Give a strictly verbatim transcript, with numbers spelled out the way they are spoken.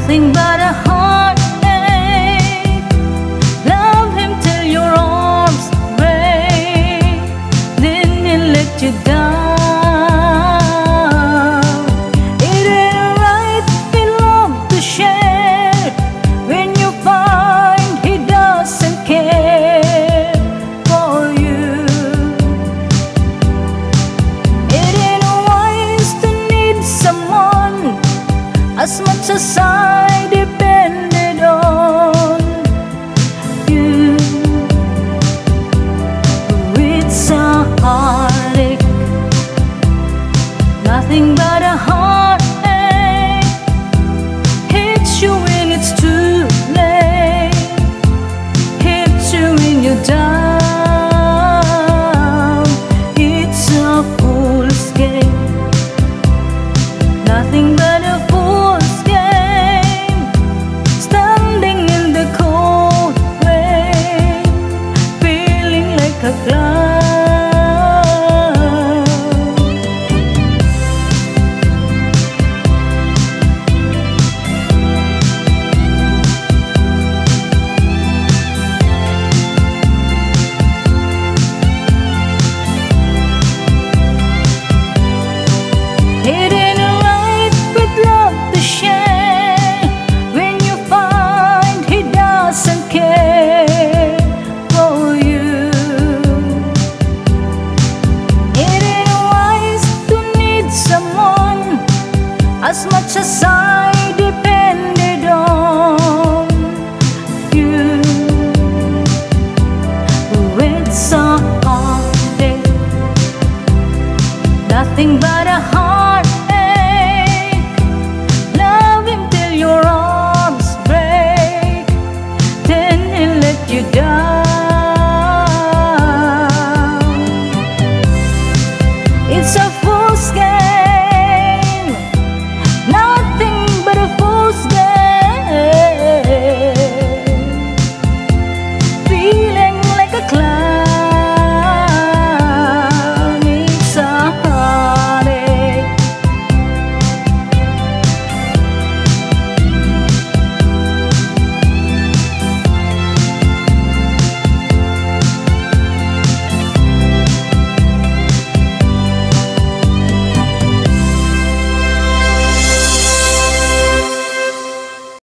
nothing but a heartache. Love him till your arms break, then he let you down. It ain't right in love to share when you find he doesn't care for you. It ain't wise to need someone as much as I